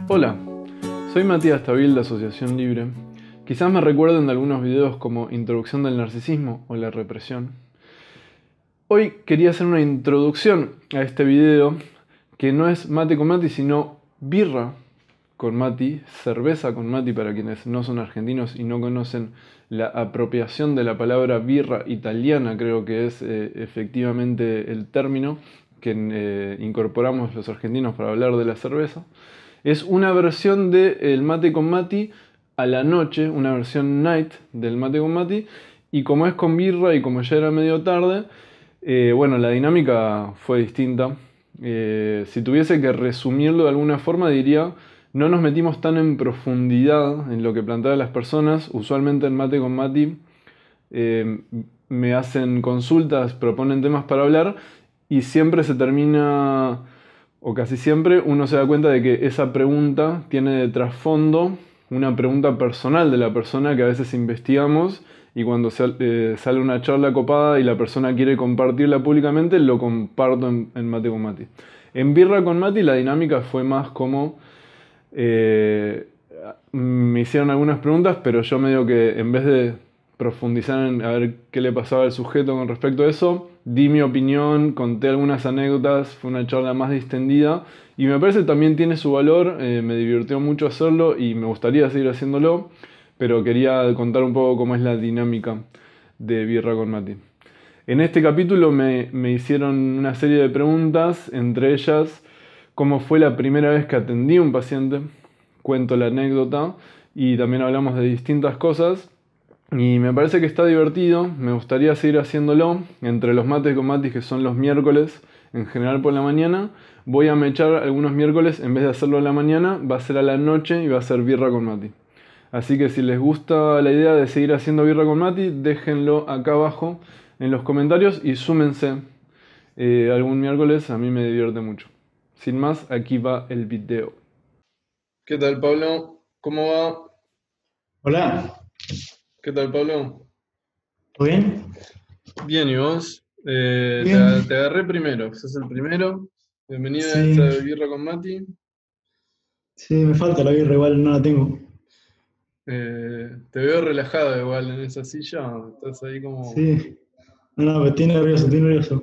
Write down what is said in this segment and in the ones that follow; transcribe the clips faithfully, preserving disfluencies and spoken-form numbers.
Hola, soy Matías Tabil de Asociación Libre. Quizás me recuerden de algunos videos como Introducción del Narcisismo o La Represión. Hoy quería hacer una introducción a este video que no es mate con Mati, sino birra con Mati, cerveza con Mati para quienes no son argentinos y no conocen la apropiación de la palabra birra italiana, creo que es eh, efectivamente el término que eh, incorporamos los argentinos para hablar de la cerveza. Es una versión del mate con Mati a la noche, una versión night del mate con Mati, y como es con birra y como ya era medio tarde, eh, bueno, la dinámica fue distinta. Eh, si tuviese que resumirlo de alguna forma, diría, no nos metimos tan en profundidad en lo que planteaban las personas. Usualmente en mate con Mati eh, me hacen consultas, proponen temas para hablar, y siempre se termina, o casi siempre, uno se da cuenta de que esa pregunta tiene de trasfondo una pregunta personal de la persona que a veces investigamos, y cuando sal- eh, sale una charla copada y la persona quiere compartirla públicamente, lo comparto en, en Mate con Mati. En Birra con Mati la dinámica fue más como eh, me hicieron algunas preguntas, pero yo medio que en vez de profundizar en a ver qué le pasaba al sujeto con respecto a eso, di mi opinión, conté algunas anécdotas, fue una charla más distendida y me parece que también tiene su valor, eh, me divirtió mucho hacerlo y me gustaría seguir haciéndolo, pero quería contar un poco cómo es la dinámica de Birra con Mati. En este capítulo me, me hicieron una serie de preguntas, entre ellas cómo fue la primera vez que atendí a un paciente, cuento la anécdota y también hablamos de distintas cosas y me parece que está divertido, me gustaría seguir haciéndolo entre los mates con Matis que son los miércoles, en general por la mañana, voy a mechar algunos miércoles, en vez de hacerlo a la mañana, va a ser a la noche y va a ser birra con Mati. Así que si les gusta la idea de seguir haciendo birra con Mati, déjenlo acá abajo en los comentarios y súmense eh, algún miércoles, a mí me divierte mucho. Sin más, aquí va el video. ¿Qué tal, Pablo? ¿Cómo va? Hola, ¿Qué tal, Pablo? ¿todo bien? Bien, ¿y vos? Eh, te, Bien, te agarré primero, sos el primero. Bienvenido a esta sí, birra con Mati. sí, me falta la birra, igual no la tengo. Eh, te veo relajado igual en esa silla, estás ahí como... Sí, no, no, pero estoy nervioso, estoy nervioso.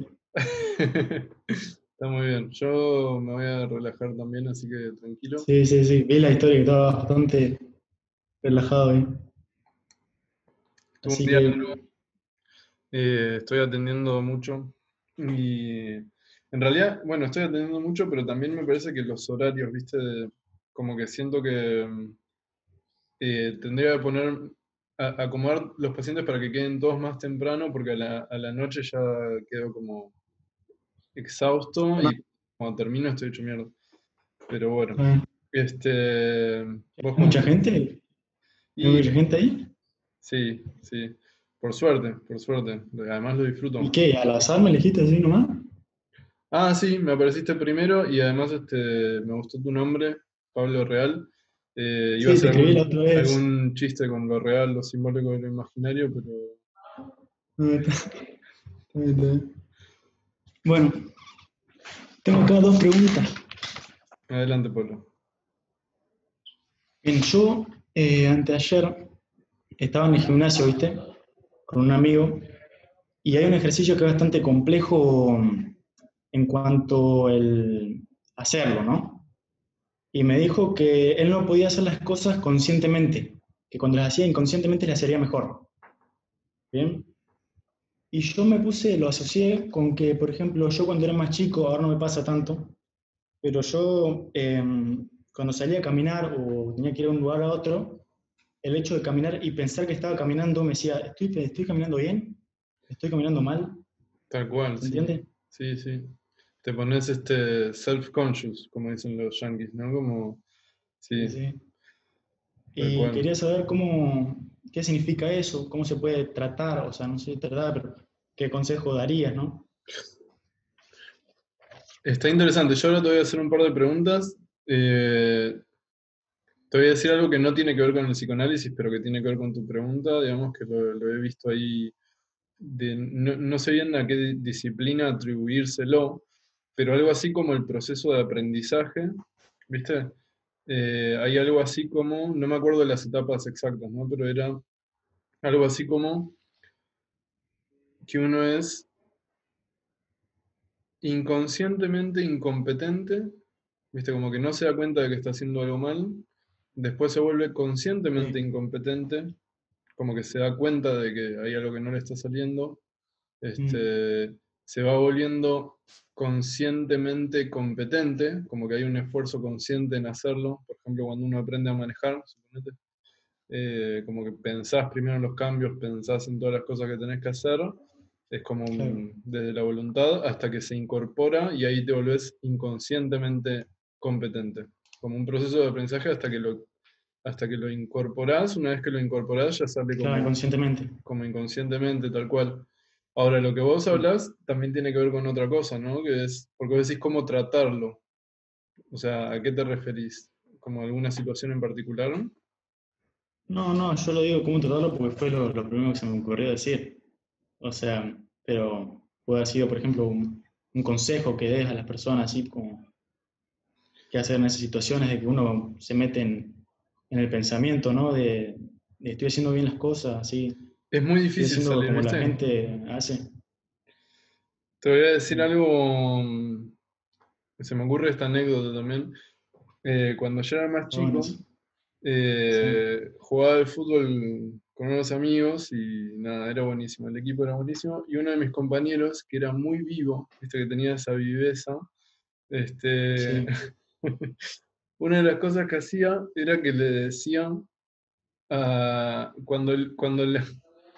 Está muy bien, yo me voy a relajar también, así que tranquilo. Sí, sí, sí, vi la historia que estaba bastante relajado ahí. Tuve un Así día que, largo, eh, estoy atendiendo mucho y en realidad, bueno, estoy atendiendo mucho, pero también me parece que los horarios, viste, de- como que siento que mm, eh, tendría que poner, a- acomodar los pacientes para que queden todos más temprano, porque a la, a la noche ya quedo como exhausto no, y cuando termino estoy hecho mierda. Pero bueno, eh, este, ¿hay vos como mucha que... gente? ¿Hay Y mucha gente ahí? sí, sí, por suerte, por suerte, además lo ¿Y disfruto. qué? ¿Al azar me elegiste así nomás? Ah, sí, me apareciste primero y además este, me gustó tu nombre, Pablo Real. Eh, iba a Sí, te hacer escribí la algún, otra vez. algún chiste con lo real, lo simbólico y lo imaginario, pero No, está- está bien, está bien. Bueno, tengo acá dos preguntas. adelante, Pablo. Bien, yo eh, anteayer estaba en el gimnasio, ¿viste? Con un amigo. Y hay un ejercicio que es bastante complejo en cuanto el hacerlo, ¿no? Y me dijo que él no podía hacer las cosas conscientemente, que cuando las hacía inconscientemente las haría mejor. ¿Bien? Y yo me puse, lo asocié con que, por ejemplo, yo cuando era más chico, ahora no me pasa tanto, pero yo eh, cuando salía a caminar o tenía que ir de un lugar a otro, el hecho de caminar y pensar que estaba caminando me decía, ¿estoy, estoy caminando bien? ¿Estoy caminando mal? Tal cual, ¿Se sí. entiende? Sí, sí. Te pones este self-conscious, como dicen los yankees, ¿no? Como, Sí, sí, sí. tal Y cual. quería saber cómo, qué significa eso, cómo se puede tratar, o sea, no sé tratar, pero qué consejo darías, ¿no? Está interesante. Yo ahora te voy a hacer un par de preguntas. Eh, Te voy a decir algo que no tiene que ver con el psicoanálisis, pero que tiene que ver con tu pregunta. Digamos que lo, lo he visto ahí. De- no, no sé bien a qué di- disciplina atribuírselo, pero algo así como el proceso de aprendizaje, ¿viste? eh, hay algo así como, no me acuerdo de las etapas exactas, ¿no? Pero era algo así como que uno es inconscientemente incompetente, ¿viste? Como que no se da cuenta de que está haciendo algo mal, después se vuelve conscientemente Sí. incompetente, como que se da cuenta de que hay algo que no le está saliendo, Mm, este, se va volviendo conscientemente competente, como que hay un esfuerzo consciente en hacerlo, por ejemplo, cuando uno aprende a manejar, suponete, eh, como que pensás primero en los cambios, pensás en todas las cosas que tenés que hacer, es como claro. un- desde la voluntad hasta que se incorpora y ahí te volvés inconscientemente competente, como un proceso de aprendizaje hasta que lo, hasta que lo incorporás, una vez que lo incorporás ya sale Claro, como, inconscientemente. como inconscientemente, tal cual. Ahora, lo que vos Mm. hablas también tiene que ver con otra cosa, ¿no? Que es, porque vos decís cómo tratarlo, o sea, ¿a qué te referís? ¿Como alguna situación en particular? No, no, yo lo digo como tratarlo porque fue lo, lo primero que se me ocurrió decir. O sea, pero puede haber sido, por ejemplo, un, un consejo que des a las personas, así como qué hacer en esas situaciones de que uno se mete en, en el pensamiento, ¿no? De, de estoy haciendo bien las cosas, así, Es muy estoy difícil haciendo salir, como la ¿viste? gente hace. Te voy a decir Mm. algo, mm, se me ocurre esta anécdota también. Eh, cuando yo era más Está bueno chico, eso. Sí, eh, jugaba al fútbol con unos amigos y nada, era buenísimo, el equipo era buenísimo. Y uno de mis compañeros, que era muy vivo, viste que tenía esa viveza, este, sí. una de las cosas que hacía era que le decían, a- cuando, el- cuando, la,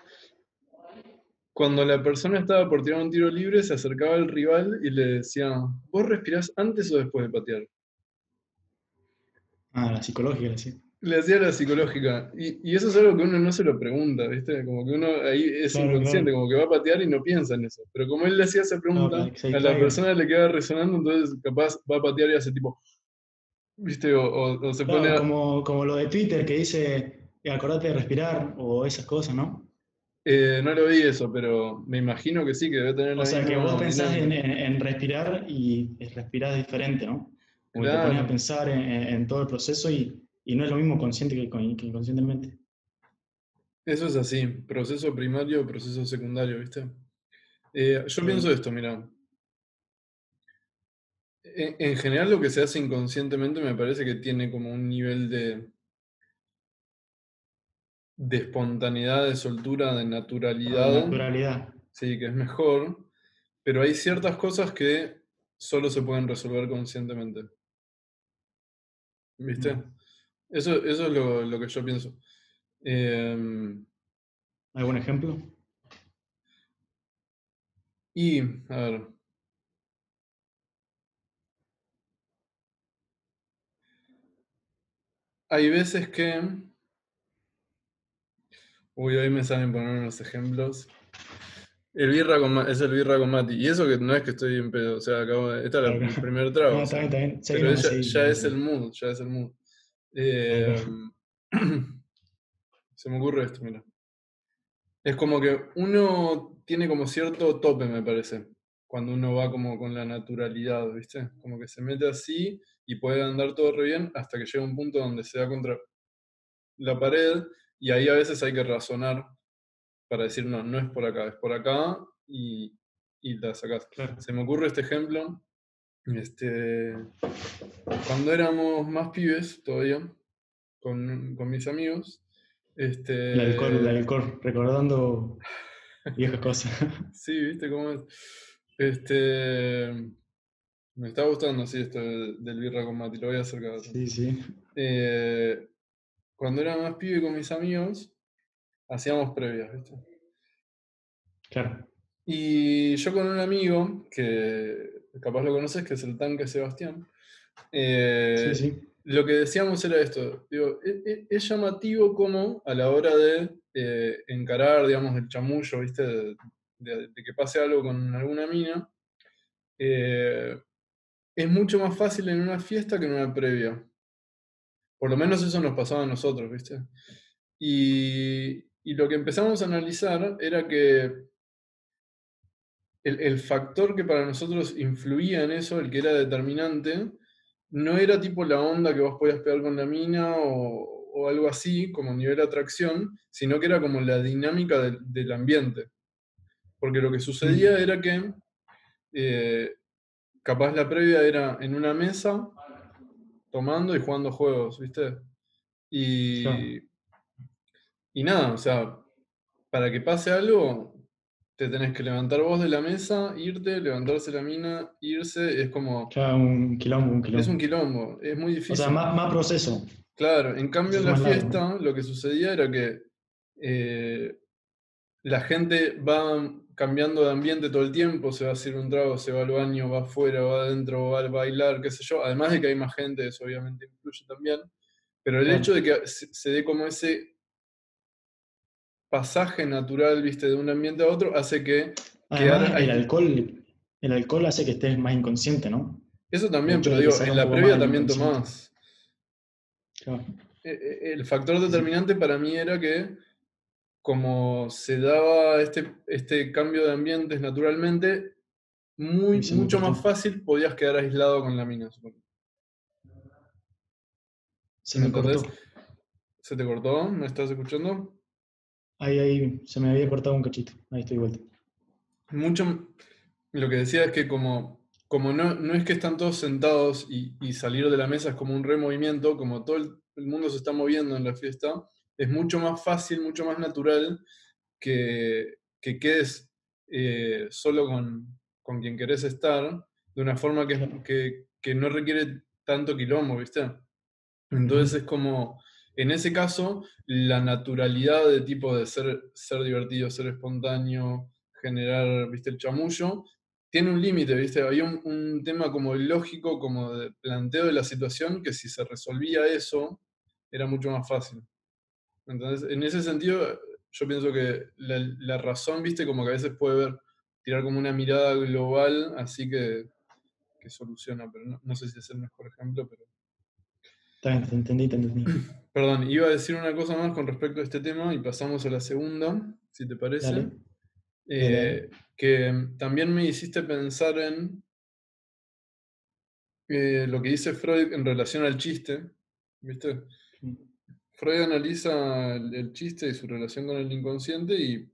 cuando la persona estaba por tirar un tiro libre, se acercaba al rival y le decía, ¿vos respirás antes o después de patear? Ah, la psicológica, sí. Le hacía la psicológica. Y, y eso es algo que uno no se lo pregunta, ¿viste? Como que uno ahí es Claro, inconsciente, claro. como que va a patear y no piensa en eso. Pero como él le hacía esa Claro, pregunta, para que se a la distraiga. persona le queda resonando, entonces capaz va a patear y hace tipo, ¿viste? O, o- o se pone Claro, a- como, como lo de Twitter que dice, "Eh, acordate de respirar o esas cosas, ¿no? eh, no lo vi eso, pero me imagino que sí, que debe tener O la sea, que vos misma pensás en, dinámica. en- en respirar y respirás diferente, ¿no? Como que te pones a Claro, pensar en, en- en todo el proceso y, y no es lo mismo consciente que, con- que inconscientemente. eso es así, proceso primario, proceso secundario, ¿viste? Eh, yo pienso Sí, esto, mira, en, en general lo que se hace inconscientemente me parece que tiene como un nivel de de espontaneidad, de soltura, de claro, de naturalidad, naturalidad. sí, que es mejor, pero hay ciertas cosas que solo se pueden resolver conscientemente, ¿viste? Mm. Eso, eso es lo, lo que yo pienso. Eh, ¿Algún ejemplo? y, a ver, hay veces que, uy, hoy me salen poner unos ejemplos. El birra con, ma- es el birra con Mati. Y eso que no es que estoy en pedo, o sea, acabo de, esta es Claro, la- el claro. primer trago, No, o está sea, bien, está bien. Se pero vino, es ya, se vino, ya no es sé. el mood, ya es el mood. Claro, Eh, claro. se me ocurre esto, mira. Es como que uno tiene como cierto tope, me parece, cuando uno va como con la naturalidad, ¿viste? Como que se mete así y puede andar todo re bien hasta que llega un punto donde se da contra la pared y ahí a veces hay que razonar para decir, no, no es por acá, es por acá y, y la sacás. Claro. Se me ocurre este ejemplo, este, cuando éramos más pibes todavía, con, con mis amigos, El alcohol, el este, alcohol, recordando viejas cosas. sí, ¿viste cómo es? Este, me está gustando, sí, esto del, del birra con Mati, lo voy a hacer cada tanto. Sí, sí. Eh, cuando era más pibe con mis amigos, hacíamos previas, ¿viste? Claro. Y yo con un amigo, que capaz lo conoces, que es el tanque Sebastián, Sí, eh, sí. lo que decíamos era esto, digo, es, es- es llamativo como a la hora de eh, encarar, digamos, el chamullo, ¿viste? De, de- de que pase algo con alguna mina, eh, es mucho más fácil en una fiesta que en una previa. Por lo menos eso nos pasaba a nosotros, ¿viste? Y, y lo que empezamos a analizar era que el, el factor que para nosotros influía en eso, el que era determinante, no era tipo la onda que vos podías pegar con la mina o, o algo así, como nivel de atracción, sino que era como la dinámica del, del ambiente. Porque lo que sucedía Mm, era que eh, capaz la previa era en una mesa, tomando y jugando juegos, ¿viste? claro. Y, y nada, o sea, para que pase algo, te tenés que levantar vos de la mesa, irte, levantarse la mina, irse, es como, Claro, un quilombo, un es un quilombo. quilombo, es muy O sea, difícil. más, más proceso, Claro, en cambio en proceso la más largo. fiesta lo que sucedía era que eh, la gente va cambiando de ambiente todo el tiempo, se va a hacer un trago, se va al baño, va afuera, va adentro, va a bailar, qué sé yo, además de que hay más gente, eso obviamente influye también, pero el hecho Claro. de que se, se dé como ese pasaje natural, viste, de un ambiente a otro, hace que Además, quedar el ahí. alcohol, el alcohol hace que estés más inconsciente, ¿no? Eso El también, hecho pero de que digo, salga en un la poco más previa del también inconsciente. tomás. Claro. Eh, eh, El factor Sí, sí. determinante para mí era que como se daba este, este cambio de ambientes naturalmente, muy, Y se me mucho más cortó. fácil podías quedar aislado con la mina, supongo. Se ¿Me me entendés? cortó. ¿Se te cortó? ¿Me estás escuchando? Ahí, ahí, se me había cortado un cachito. Ahí estoy de vuelta. Mucho, lo que decía es que como, como no, no es que están todos sentados y, y salir de la mesa es como un removimiento, como todo el, el mundo se está moviendo en la fiesta, es mucho más fácil, mucho más natural que, que quedes eh, solo con, con quien querés estar, de una forma que, es- Claro. que, que no requiere tanto quilombo, ¿viste? Ujú. Entonces es como, en ese caso, la naturalidad de tipo de ser, ser divertido, ser espontáneo, generar, ¿viste? El chamullo, tiene un límite, ¿viste? Había un, un tema como lógico, como de planteo de la situación, que si se resolvía eso, era mucho más fácil. Entonces, en ese sentido, yo pienso que la, la razón, ¿viste? Como que a veces puede ver, tirar como una mirada global, así que, que soluciona, pero no, no sé si es el mejor ejemplo, pero... Está bien, te entendí, te entendí. Perdón, iba a decir una cosa más con respecto a este tema y pasamos a la segunda, si te parece. Dale, dale, dale. Eh, que también me hiciste pensar en eh, lo que dice Freud en relación al chiste, ¿viste? Freud analiza el, el chiste y su relación con el inconsciente y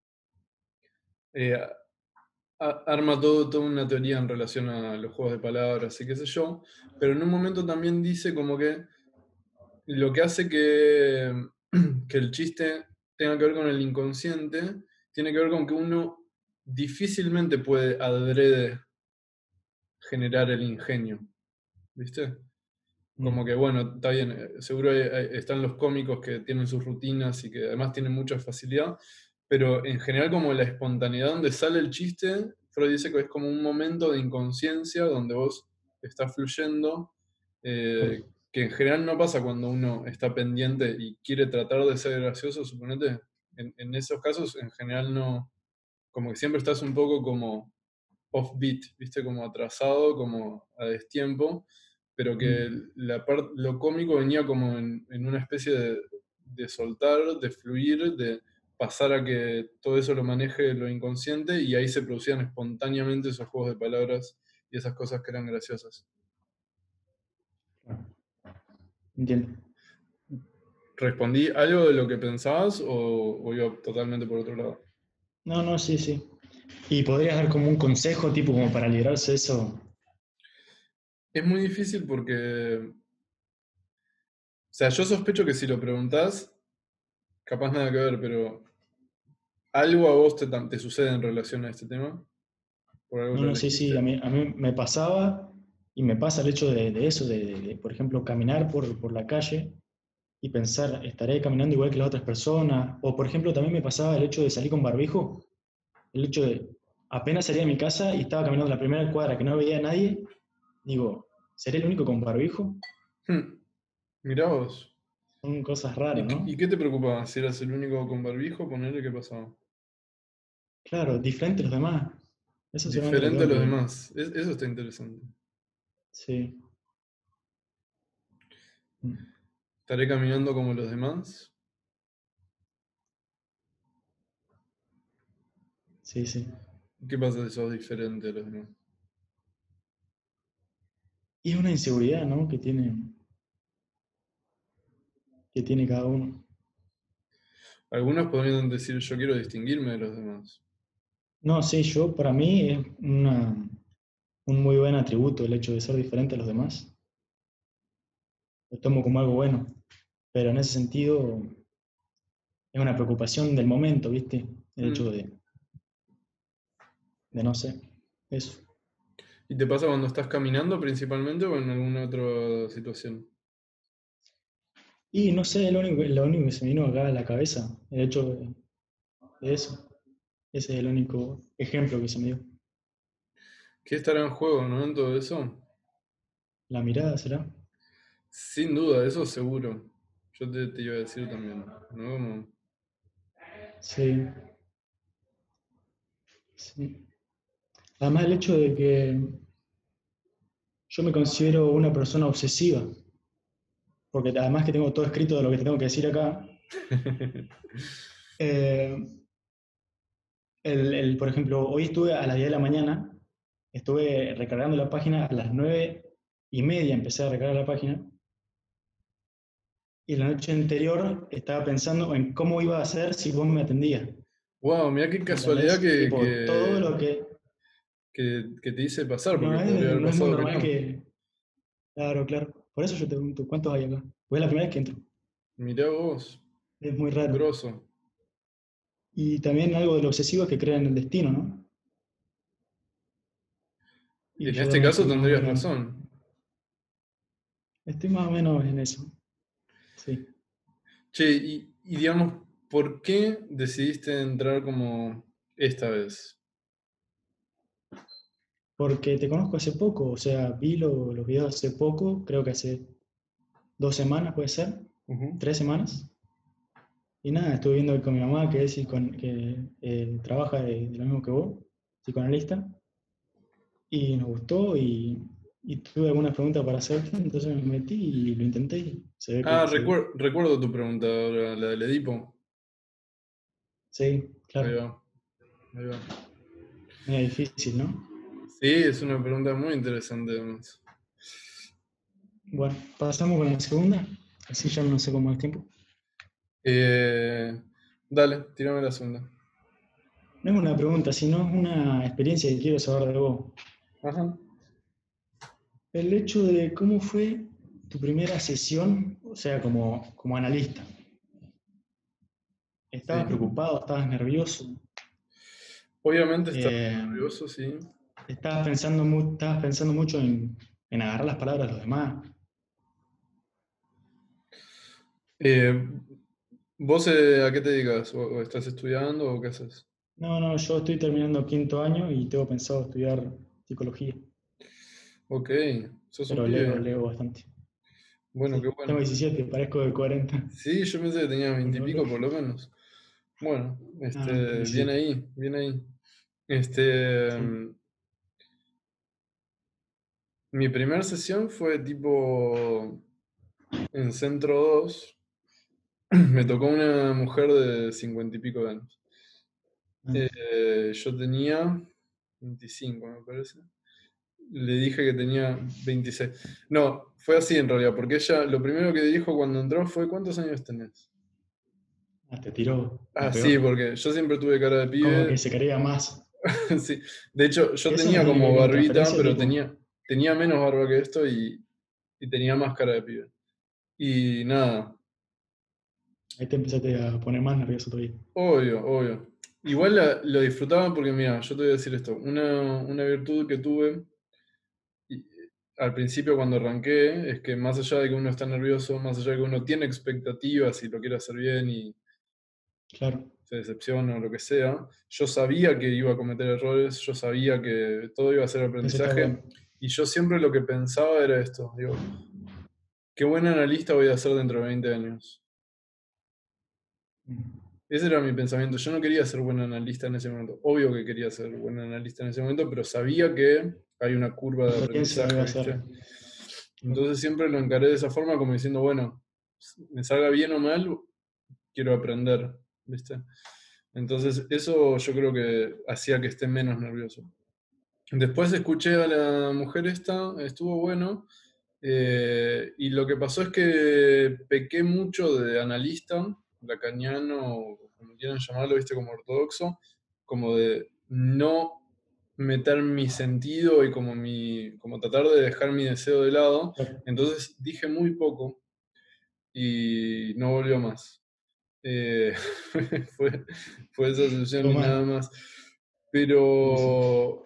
eh, a- arma todo, toda una teoría en relación a los juegos de palabras y qué sé yo, pero en un momento también dice como que lo que hace que, que el chiste tenga que ver con el inconsciente, tiene que ver con que uno difícilmente puede adrede generar el ingenio, ¿viste? Como Mm, que, bueno, está bien, eh, seguro hay- hay- están los cómicos que tienen sus rutinas y que además tienen mucha facilidad, pero en general como la espontaneidad donde sale el chiste, Freud dice que es como un momento de inconsciencia donde vos estás fluyendo, claro. eh, que en general no pasa cuando uno está pendiente y quiere tratar de ser gracioso, suponete, en, en esos casos en general no, como que siempre estás un poco como offbeat, ¿viste? Como atrasado, como a destiempo, pero que Mm, la par- lo cómico venía como en, en una especie de, de soltar, de fluir, de pasar a que todo eso lo maneje lo inconsciente y ahí se producían espontáneamente esos juegos de palabras y esas cosas que eran graciosas. claro. Entiendo. ¿Respondí algo de lo que pensabas o, o iba totalmente por otro lado? No, no, sí, sí. ¿Y podrías dar como un consejo, tipo, como para librarse de eso? Es muy difícil porque, o sea, yo sospecho que si lo preguntás, capaz nada que ver, pero ¿algo a vos te, tam- te sucede en relación a este tema? ¿Por algo No, lo no, sí, sí. A elegiste? mí, a mí me pasaba y me pasa el hecho de, de eso, de, de, de, por ejemplo, caminar por, por la calle y pensar, ¿estaré caminando igual que las otras personas? O, por ejemplo, también me pasaba el hecho de salir con barbijo. El hecho de, apenas salía de mi casa y estaba caminando la primera cuadra que no veía a nadie, digo, ¿seré el único con barbijo? Hmm, mirá vos. Son cosas raras, ¿Y, qué- y ¿no? qué te preocupaba? ¿Si eras el único con barbijo? Ponerle qué pasaba. Claro, diferente a los demás. Eso seguramente lo Diferente a tengo los que... demás. Es- eso está interesante. Sí. Mm, ¿Estaré caminando como los demás? sí, sí. ¿Qué pasa si sos diferente a los demás? Y es una inseguridad, ¿no? Que tiene, que tiene cada uno. Algunos podrían decir, yo quiero distinguirme de los demás. No, sí, yo, para mí es una, un muy buen atributo el hecho de ser diferente a los demás. Lo tomo como algo bueno, pero en ese sentido es una preocupación del momento, ¿viste? El Mm. hecho de, de no sé, eso. ¿Y te pasa cuando estás caminando principalmente o en alguna otra situación? Y no sé, lo único, lo único que se me vino acá a la cabeza, el hecho de, de eso. Ese es el único ejemplo que se me dio. ¿Qué estará en juego, no? En todo eso. La mirada será. Sin duda, eso seguro. Yo te, te iba a decir también, ¿no? Como, Sí, sí. Además el hecho de que yo me considero una persona obsesiva, porque además que tengo todo escrito de lo que te tengo que decir acá, eh, el, el, por ejemplo, hoy estuve a las diez de la mañana, estuve recargando la página a las nueve y media, empecé a recargar la página, y la noche anterior estaba pensando en cómo iba a hacer si vos me atendías, wow, mira qué casualidad ¿entendés? que, Tipo, todo que, lo que que, que te hice pasar, no porque es, podría haber no es muy pasado que normal no. que... Claro, claro. Por eso yo te pregunto, ¿cuántos hay acá? Pues es la primera vez que entro. Mirá vos, Es muy raro. grosso. Y también algo de lo obsesivo es que crean en el destino, ¿no? Y En yo este también caso estoy más o tendrías menos, razón. estoy más o menos en eso. Sí. Che, y, y digamos, ¿por qué decidiste entrar como esta vez? Porque te conozco hace poco, o sea, vi lo- los videos hace poco, creo que hace dos semanas puede ser, Ujú. tres semanas. Y nada, estuve viendo con mi mamá que es psicon- que eh, trabaja de, de lo mismo que vos, psicoanalista, y nos gustó y, y tuve algunas preguntas para hacerte, entonces me metí y lo intenté y se ve Ah, que se dio. recuer- recuerdo tu pregunta ahora, la del Edipo. Sí, Ahí claro. va, ahí va. Medio difícil, ¿no? Sí, es una pregunta muy interesante además. Bueno, pasamos con la segunda, así ya no sé cómo es el tiempo. Eh, dale, tírame la segunda. No es una pregunta, sino es una experiencia que quiero saber de vos. Ajá. El hecho de cómo fue tu primera sesión, o sea, como, como analista. ¿Estabas Sí. preocupado? ¿Estabas nervioso? Obviamente estaba Eh, nervioso, sí. ¿estabas pensando, mu- estabas pensando mucho en, en agarrar las palabras de los demás? Eh, ¿vos eh, a qué te dedicas? ¿O, o estás estudiando o qué haces? No, no, yo estoy terminando quinto año y tengo pensado estudiar psicología, Ok, sos un pero leo, pibe. leo bastante. Bueno, qué Sí, tengo bueno. diecisiete, parezco de cuarenta. Sí, yo pensé que tenías Bueno, veintipico por lo menos. Bueno, no, no, este, bien diecisiete. ahí, bien ahí. Este, Sí. mm, mi primera sesión fue tipo en Centro dos. Me tocó una mujer de cincuenta y pico de años. Ah, Eh, yo tenía veinticinco, me parece. Le dije que tenía veintiséis. No, fue así en realidad, porque ella lo primero que dijo cuando entró fue: ¿cuántos años tenés? ah, te tiró la Ah, sí, peor. porque yo siempre tuve cara de Como que pibe. se quería más. Sí. De hecho, yo Eso no tenía tiene que como ver con barbita, transferencia, pero tipo. tenía, tenía menos barba que esto y, y tenía más cara de pibe. Y nada, Ahí te empezaste a poner más nervioso todavía. obvio, obvio. Igual la- lo disfrutaba porque, mira, yo te voy a decir esto, una, una virtud que tuve y- al principio cuando arranqué es que más allá de que uno está nervioso, más allá de que uno tiene expectativas y lo quiere hacer bien y Claro, se decepciona o lo que sea, yo sabía que iba a cometer errores, yo sabía que todo iba a ser eso está aprendizaje bueno. y yo siempre lo que pensaba era esto, digo, qué buen analista voy a ser dentro de veinte años. Mm. Ese era mi pensamiento. Yo no quería ser buen analista en ese momento. Obvio que quería ser buen analista en ese momento, pero sabía que hay una curva La de experiencia lo iba aprendizaje, a hacer. ¿viste? Claro. Entonces siempre lo encaré de esa forma, como diciendo, bueno, me salga bien o mal, quiero aprender, ¿viste? Entonces eso yo creo que hacía que esté menos nervioso. Después escuché a la mujer esta, estuvo bueno, eh, y lo que pasó es que pequé mucho de analista, lacaniano, o como quieran llamarlo, viste, como ortodoxo, como de no meter mi sentido y como, mi, como tratar de dejar mi deseo de lado. Claro. Entonces dije muy poco y no volvió más. Eh, fue, fue esa sesión Todo y nada mal. más. Sí, sí. Pero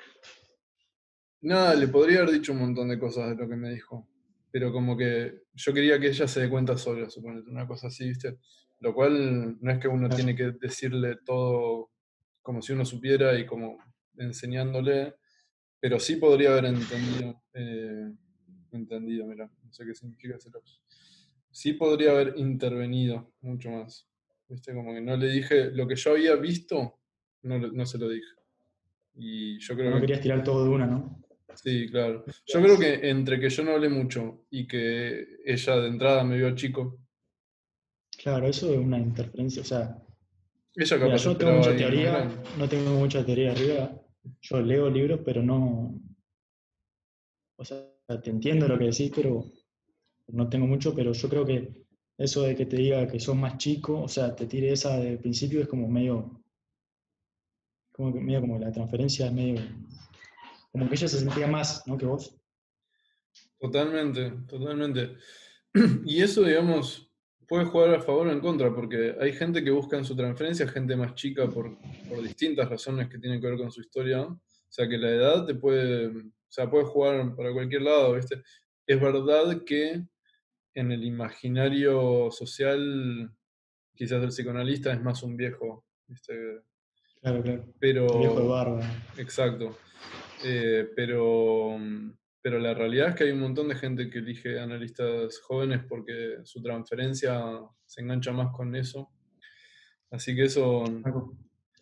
nada, le podría haber dicho un montón de cosas de lo que me dijo. Pero como que yo quería que ella se dé cuenta sola, suponete, una cosa así, ¿viste? Lo cual no es que uno tiene Claro. que decirle todo como si uno supiera y como enseñándole, pero sí podría haber entendido, eh, entendido, mira, no sé qué significa ese lapsus. Sí podría haber intervenido mucho más, ¿viste? Como que no le dije lo que yo había visto, no, le- no se lo dije. Y yo No creo que querías tirar todo de una, ¿no? sí, claro. Yo creo que entre que yo no hablé mucho y que ella de entrada me vio chico, Claro, eso es una interferencia. O sea, ella mira, capaz yo no tengo esperaba a mucha alguien más teoría, grande. no tengo mucha teoría arriba. Yo leo libros, pero no. O sea, te entiendo lo que decís, pero no tengo mucho. Pero yo creo que eso de que te diga que sos más chico, o sea, te tire esa de principio es como medio. Como que medio como la transferencia es medio. Como que ella se sentía más, ¿no? Que vos. Totalmente, totalmente. Y eso, digamos, puede jugar a favor o en contra, porque hay gente que busca en su transferencia, gente más chica por, por distintas razones que tienen que ver con su historia. O sea, que la edad te puede, o sea, puede jugar para cualquier lado, ¿viste? Es verdad que en el imaginario social, quizás el psicoanalista es más un viejo, ¿viste? Claro, claro. El viejo de Pero, barba. exacto. Eh, pero, pero la realidad es que hay un montón de gente que elige analistas jóvenes porque su transferencia se engancha más con eso. Así que eso. Algo.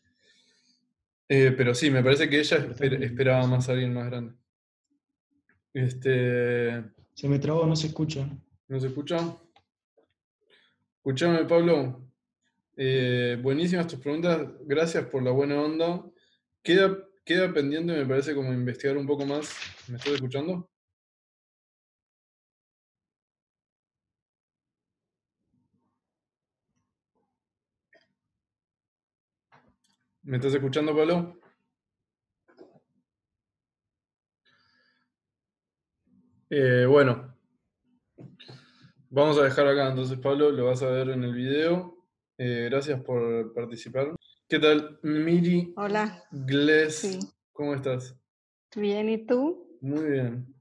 Eh, pero sí, me parece que ella esper- Totalmente, esperaba más sí. a alguien más grande. Este. Se me trabó, no se escucha. ¿No se escucha? Escuchame, Pablo. Eh, buenísimas tus preguntas. Gracias por la buena onda. Queda, queda pendiente, me parece, como investigar un poco más. ¿Me estás escuchando? ¿Me estás escuchando, Pablo? Eh, bueno, vamos a dejar acá entonces, Pablo, lo vas a ver en el video. Eh, gracias por participar. ¿Qué tal, Miri Hola, sí, Gles? ¿Cómo estás? bien, ¿y tú? Muy bien.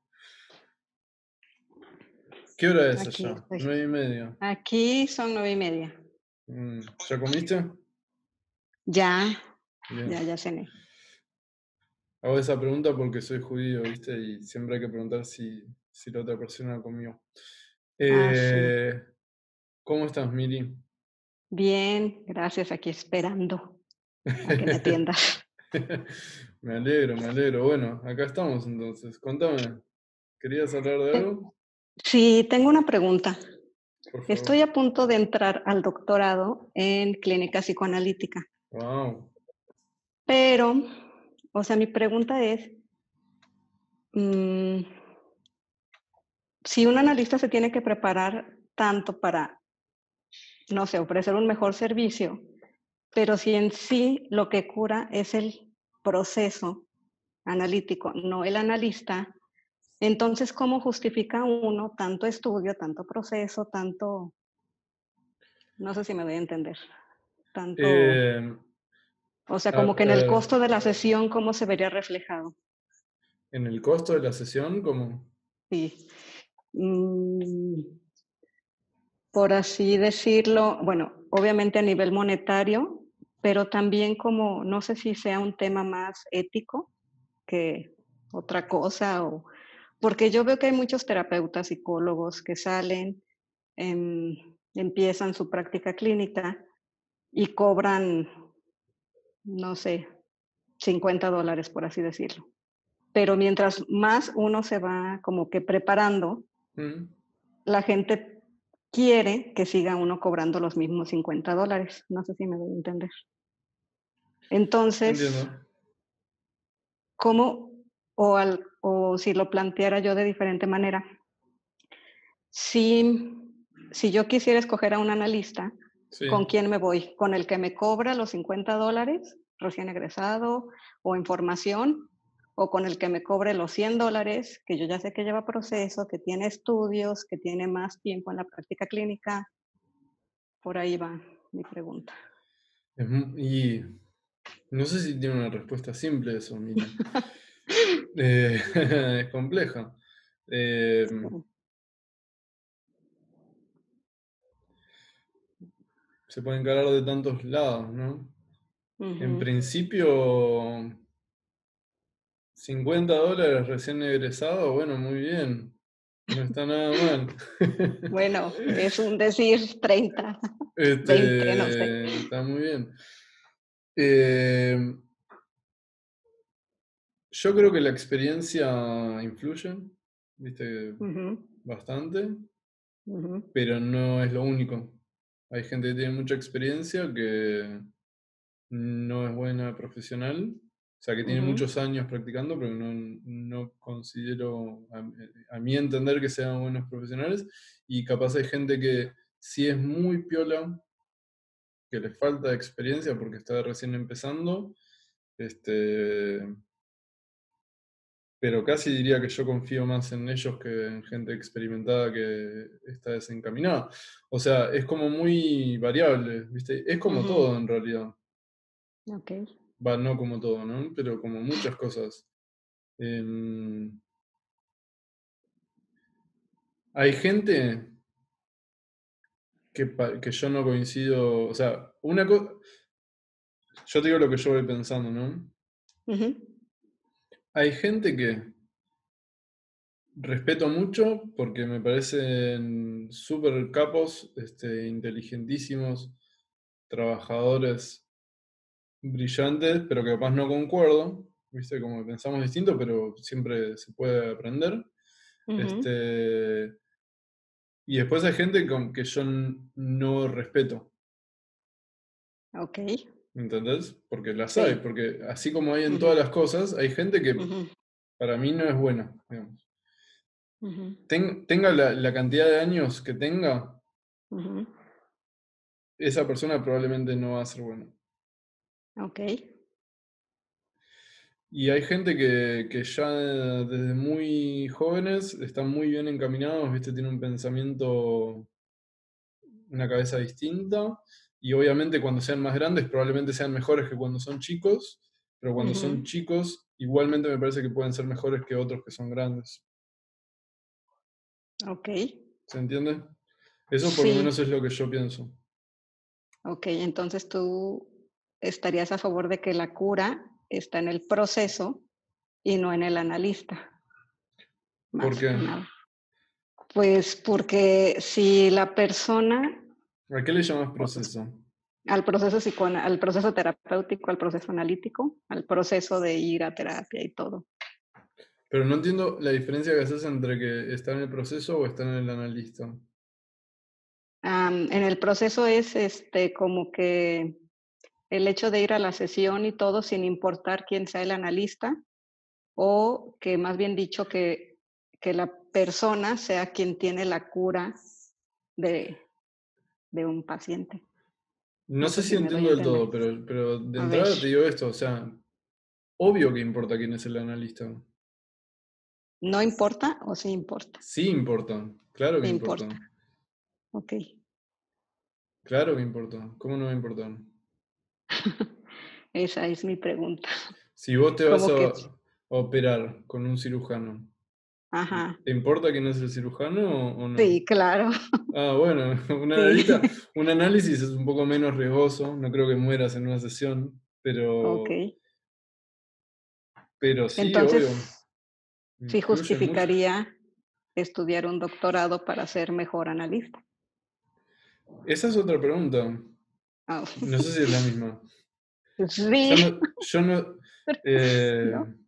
¿Qué hora es Aquí allá? estoy. Nueve y media. Aquí son nueve y media. Mm, ¿Ya comiste? Ya, Bien. ya, ya cené. Hago esa pregunta porque soy judío, ¿viste? Y siempre hay que preguntar si, si la otra persona comió. Ah, sí. Eh, ¿Cómo estás, Miri? Bien, gracias, aquí esperando a que me atiendas. Me alegro, me alegro. Bueno, acá estamos entonces. Contame, ¿querías hablar de Te- algo? Sí, tengo una pregunta. Por favor. Estoy a punto de entrar al doctorado en clínica psicoanalítica, Wow. pero, o sea, mi pregunta es, mm, si un analista se tiene que preparar tanto para, no sé, ofrecer un mejor servicio, pero si en sí lo que cura es el proceso analítico, no el analista, entonces, ¿cómo justifica uno tanto estudio, tanto proceso, tanto, no sé si me voy a entender, tanto, Eh, o sea, a, como que a en el ver, costo de la sesión, ¿cómo se vería reflejado? en el costo de la sesión, ¿cómo? Sí. Mm, por así decirlo, bueno, obviamente a nivel monetario, pero también como, no sé si sea un tema más ético que otra cosa, o, porque yo veo que hay muchos terapeutas, psicólogos que salen, em, empiezan su práctica clínica y cobran, no sé, cincuenta dólares, por así decirlo. Pero mientras más uno se va como que preparando, Mm, la gente quiere que siga uno cobrando los mismos cincuenta dólares. No sé si me voy a entender. Entonces, entiendo. ¿cómo? o, al, o si lo planteara yo de diferente manera, si, si yo quisiera escoger a un analista, Sí. ¿con quién me voy? ¿Con el que me cobra los cincuenta dólares recién egresado o en formación? ¿O con el que me cobre los cien dólares, que yo ya sé que lleva proceso, que tiene estudios, que tiene más tiempo en la práctica clínica? Por ahí va mi pregunta. Es mu- Y no sé si tiene una respuesta simple eso, Miriam. Eh, es compleja. Eh, se puede encarar de tantos lados, ¿no? En Ujú. principio, cincuenta dólares recién egresado, bueno, muy bien. No está nada mal. Bueno, es un decir treinta, veinte, no sé. Este, está muy bien. Eh, yo creo que la experiencia influye, viste, Ujú, bastante, ujú, pero no es lo único. Hay gente que tiene mucha experiencia que no es buena profesional, o sea, que tiene ujú, muchos años practicando, pero no, no considero, a, a mi entender, que sean buenos profesionales. Y capaz hay gente que sí es muy piola, que le falta experiencia porque está recién empezando, este, pero casi diría que yo confío más en ellos que en gente experimentada que está desencaminada. O sea, es como muy variable, ¿viste? Es como ujú. todo en realidad. Ok. Va, no como todo, ¿no? Pero como muchas cosas. Em, hay gente que, pa- que yo no coincido, o sea, una cosa, yo te digo lo que yo voy pensando, ¿no? Ujú, Hay gente que respeto mucho porque me parecen súper capos, este, inteligentísimos, trabajadores brillantes, pero que capaz no concuerdo, ¿viste? Como que pensamos distinto, pero siempre se puede aprender. ujú. Este, y después hay gente con que yo n- no respeto, Ok. ¿entendés? Porque las hay, Sí. porque así como hay en Ujú, todas las cosas, hay gente que ujú, para mí no es buena, digamos. ujú, Ten- tenga la, la cantidad de años que tenga, ujú. esa persona probablemente no va a ser buena. Ok. Y hay gente que, que ya desde muy jóvenes están muy bien encaminados, ¿viste? Tienen un pensamiento, una cabeza distinta, y obviamente cuando sean más grandes probablemente sean mejores que cuando son chicos, pero cuando son Ujú. chicos igualmente me parece que pueden ser mejores que otros que son grandes. Ok. ¿Se entiende? Eso por lo Sí. menos es lo que yo pienso. Ok. Entonces tú estarías a favor de que la cura está en el proceso y no en el analista, ¿Por más qué? que nada. Pues porque si la persona, ¿A qué le llamas o sea, proceso? al proceso psicoana- al proceso terapéutico, al proceso analítico, al proceso de ir a terapia y todo. Pero no entiendo la diferencia que haces entre que está en el proceso o está en el analista. Am, en el proceso es este como que el hecho de ir a la sesión y todo sin importar quién sea el analista, o que más bien dicho que, que la persona sea quien tiene la cura de, de un paciente. No No sé sé si si me doy a entiendo del entender. todo, pero, pero de A ver, entrada te digo esto, o sea, obvio que importa quién es el analista. ¿no importa o sí importa? Sí importa, claro que Sí importa, importa. Ok. claro que importa. ¿Cómo no va a importar? Esa es mi pregunta. Si vos te vas Como a, que, a operar con un cirujano, ajá. ¿te importa quién es el cirujano o, o no? Sí, claro. Ah, bueno, un Sí. analista, un análisis es un poco menos riesgoso, no creo que mueras en una sesión, Ok. pero, pero sí, obvio, Entonces, sí influye mucho. justificaría estudiar un doctorado para ser mejor analista. Esa es otra pregunta. Ah, No sé si es la misma. Yo sí, no, yo no, eh, ¿no?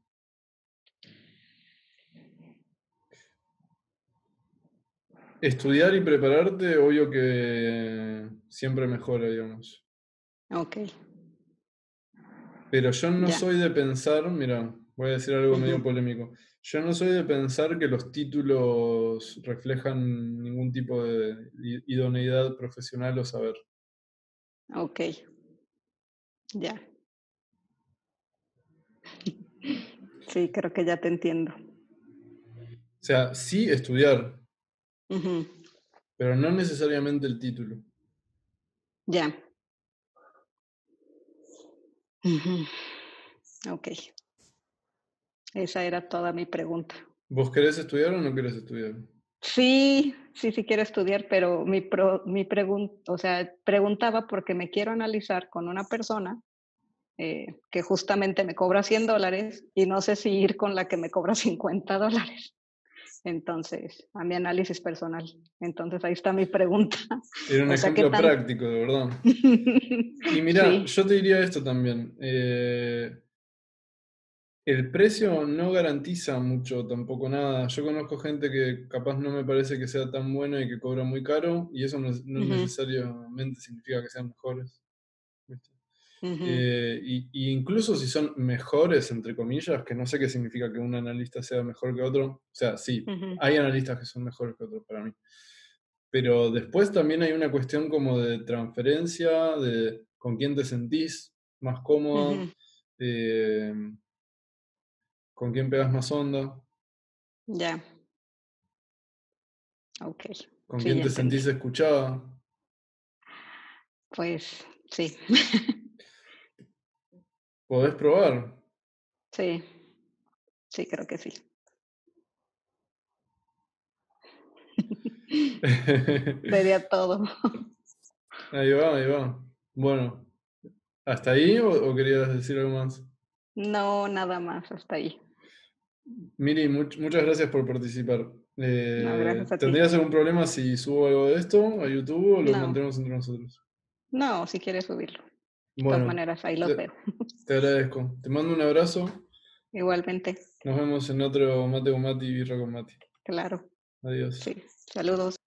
estudiar y prepararte, obvio que siempre mejora, digamos. Ok, Pero yo no ya. soy de pensar, mira. voy a decir algo medio Ujú. polémico. Yo no soy de pensar que los títulos reflejan ningún tipo de i- idoneidad profesional o saber. Ok, ya. Sí, creo que ya te entiendo. O sea, sí estudiar, Ujú. pero no necesariamente el título. Ya. Ujú. Ok, esa era toda mi pregunta. ¿Vos querés estudiar o no querés estudiar? Sí, sí, sí quiero estudiar, pero mi pro mi pregunta, o sea, preguntaba porque me quiero analizar con una persona, eh, que justamente me cobra cien dólares y no sé si ir con la que me cobra cincuenta dólares. Entonces, a mi análisis personal. Entonces, ahí está mi pregunta. Era un O sea, ¿qué ejemplo tan? práctico, de verdad. Y mira, Sí. yo te diría esto también. eh, el precio no garantiza mucho tampoco nada. Yo conozco gente que capaz no me parece que sea tan buena y que cobra muy caro, y eso no, no Ujú, necesariamente significa que sean mejores. ¿Viste? ujú, Eh, y, y incluso si son mejores, entre comillas, que no sé qué significa que un analista sea mejor que otro, o sea, sí, ujú, hay analistas que son mejores que otros para mí. Pero después también hay una cuestión como de transferencia, de con quién te sentís más cómoda, ujú. eh, con quién pegas más onda, Ya, okey. con Sí, quién ya te entendí. sentís escuchada. Pues sí. Podés probar. Sí, sí, creo que sí. Sería todo. Ahí va, ahí va. Bueno, ¿hasta ahí o, o querías decir algo más? No, nada más, hasta ahí. Miri, much- muchas gracias por participar. No, Eh, gracias a ti. ¿tendrías algún problema si subo algo de esto a YouTube o lo No, mantenemos entre nosotros? no, si quieres subirlo. De todas Bueno, maneras, ahí los te, veo. te agradezco. Te mando un abrazo. Igualmente, Nos vemos en otro Mate con Mati y Birra con Mati. claro. Adiós. Sí. Saludos.